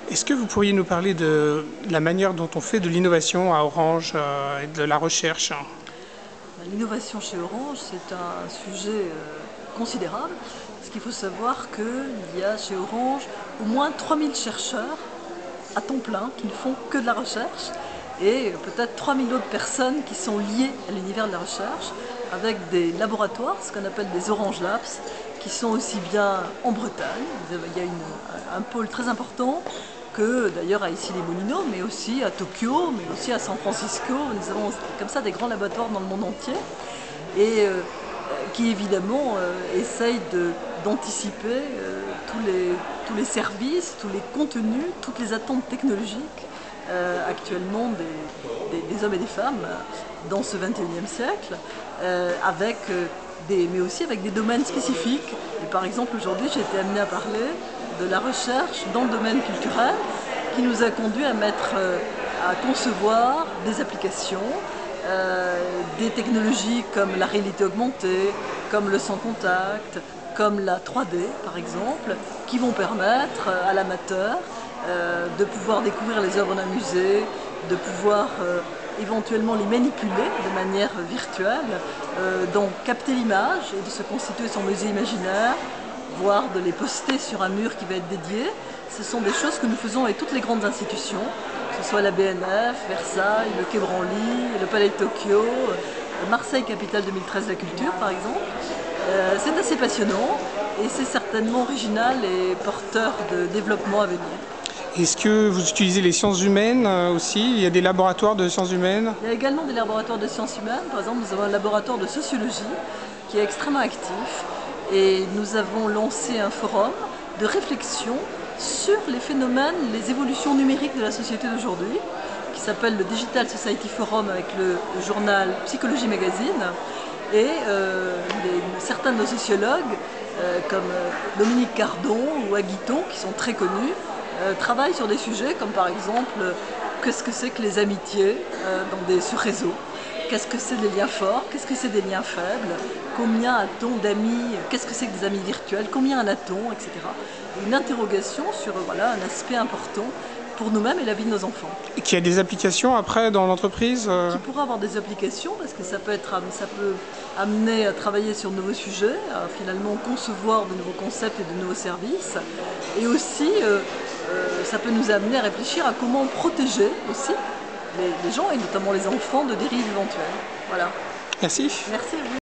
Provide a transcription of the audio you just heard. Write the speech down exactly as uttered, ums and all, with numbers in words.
Est-ce que vous pourriez nous parler de la manière dont on fait de l'innovation à Orange euh, et de la recherche? L'innovation chez Orange, c'est un sujet euh, considérable, parce qu'il faut savoir qu'il y a chez Orange au moins trois mille chercheurs à temps plein qui ne font que de la recherche, et peut-être trois mille autres personnes qui sont liées à l'univers de la recherche, avec des laboratoires, ce qu'on appelle des Orange Labs, qui sont aussi bien en Bretagne, il y a une, un pôle très important, que d'ailleurs à Issy-les-Moulineaux, mais aussi à Tokyo, mais aussi à San Francisco. Nous avons comme ça des grands laboratoires dans le monde entier, et euh, qui évidemment euh, essayent d'anticiper euh, tous, les, tous les services, tous les contenus, toutes les attentes technologiques euh, actuellement des, des, des hommes et des femmes dans ce vingt et unième siècle, euh, avec euh, des, mais aussi avec des domaines spécifiques. Et par exemple, aujourd'hui, j'ai été amenée à parler de la recherche dans le domaine culturel, qui nous a conduit à mettre, euh, à concevoir des applications, euh, des technologies comme la réalité augmentée, comme le sans contact, comme la trois D par exemple, qui vont permettre à l'amateur euh, de pouvoir découvrir les œuvres d'un musée, de pouvoir euh, éventuellement les manipuler de manière virtuelle, euh, d'en capter l'image et de se constituer son musée imaginaire, voire de les poster sur un mur qui va être dédié. Ce sont des choses que nous faisons avec toutes les grandes institutions, que ce soit la B N F, Versailles, le Quai Branly, le Palais de Tokyo, Marseille, capitale deux mille treize de la culture par exemple. Euh, c'est assez passionnant et c'est certainement original et porteur de développement à venir. Est-ce que vous utilisez les sciences humaines aussi? Il y a des laboratoires de sciences humaines? Il y a également des laboratoires de sciences humaines. Par exemple, nous avons un laboratoire de sociologie qui est extrêmement actif. Et nous avons lancé un forum de réflexion sur les phénomènes, les évolutions numériques de la société d'aujourd'hui, qui s'appelle le Digital Society Forum avec le, le journal Psychologie Magazine. Et euh, les, certains de nos sociologues, euh, comme Dominique Cardon ou Aguiton, qui sont très connus, euh, travaillent sur des sujets comme par exemple qu'est-ce que c'est que les amitiés euh, dans des, sur réseau. Qu'est-ce que c'est des liens forts? Qu'est-ce que c'est des liens faibles? Combien a-t-on d'amis? Qu'est-ce que c'est que des amis virtuels? Combien en a-t-on? Etc. Une interrogation sur voilà, un aspect important pour nous-mêmes et la vie de nos enfants. Et qui a des applications après dans l'entreprise? Qui pourra avoir des applications parce que ça peut, être, ça peut amener à travailler sur de nouveaux sujets, à finalement concevoir de nouveaux concepts et de nouveaux services. Et aussi, euh, euh, ça peut nous amener à réfléchir à comment protéger aussi Les, les gens et notamment les enfants de dérives éventuelles. Voilà. Merci. Merci à vous.